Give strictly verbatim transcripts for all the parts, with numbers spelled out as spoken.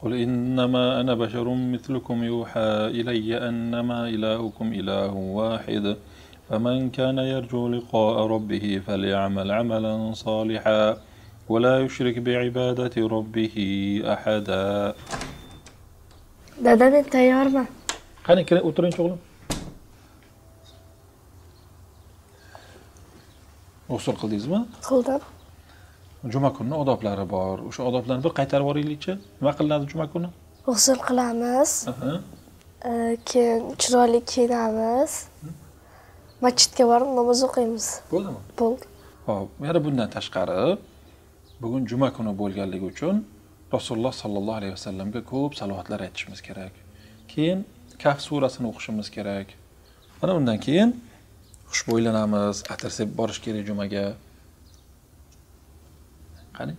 قل إنما أنا بشر مثلكم يوحى إلي أنما إلهكم إله واحد فمن كان يرجو لقاء ربه فليعمل عملا صالحا ولا يشرك بعبادة ربه أحدا. Dadan tayyormi? Qani kira o'tiring o'g'lim. G'usl qildingizmi? Qildim. Juma kuni odoblari bor. O'sha odoblarni bir qaytarib yuboraylikchi. Nima qilinadi juma kuni? G'usl qilamiz. Aha. Keyin chiroyli kiyinamiz. Masjidga borib namoz o'qiymiz. Bo'ldimi? Bo'ldi. Xo'p, yana bundan tashqari bugun juma kuni bo'lganligi uchun Rasululloh sallallohu alayhi vasallamga ko'p salovatlar aytishimiz kerak. Keyin Kahf surasini o'qishimiz kerak. Mana undan keyin xushbo'ylanamiz, atir sepib borish kerak jumaga. Qani?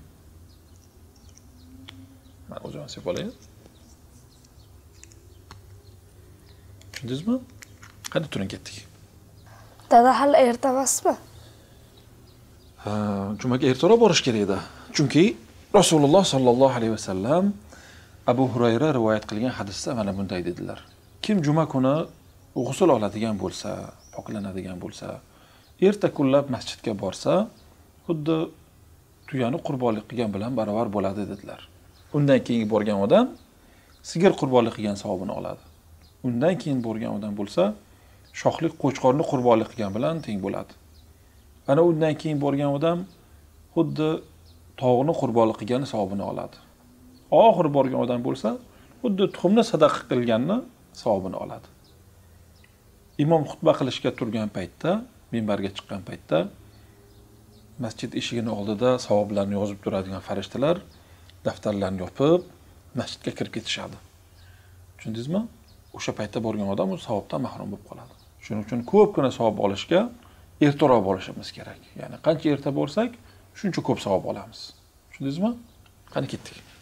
Mana o'zim sepib olay. Tushundingizmi? Qani turing ketdik. Dada hali erta emasmi? Ha, jumaga ertaroq borish kerak edi. Chunki Rasululloh sallallohu alayhi vasallam Abu Hurayra rivoyat qilgan hadisda mana bunday dedilar. Kim juma kuni g'usl oladigan bo'lsa, poklanadigan bo'lsa, erta kunlab masjidga borsa, xuddi tuyani qurbonlik qilgan bilan barobar bo'ladi dedilar. Undan keyin borgan odam sigir qurbonlik qilgan savobini oladi. Undan keyin borgan odam bo'lsa, shoxlik qo'chqorni qurbonlik qilgan bilan teng bo'ladi. Ana undan keyin borgan odam xuddi tog'ni qurbonlik qilgan savobini oladi. Oxir borgan odam bo'lsa, xuddi tuxumni sadaqa qilganni savobini oladi. Imom xutba qilishga turgan paytda, minbarga chiqqan paytda masjid eshigining oldida savoblarni yozib turadigan farishtalar daftarlarni yopib masjidga kirib ketishadi. Tushundingizmi? O'sha paytda borgan odam o'z savobdan mahrum bo'lib qoladi. Shuning uchun ko'pgina savob olishga ertaroq borishimiz kerak. Ya'ni qancha erta borsak, shuncha ko'p savob olamiz. Tushundingizmi? Qani ketdik.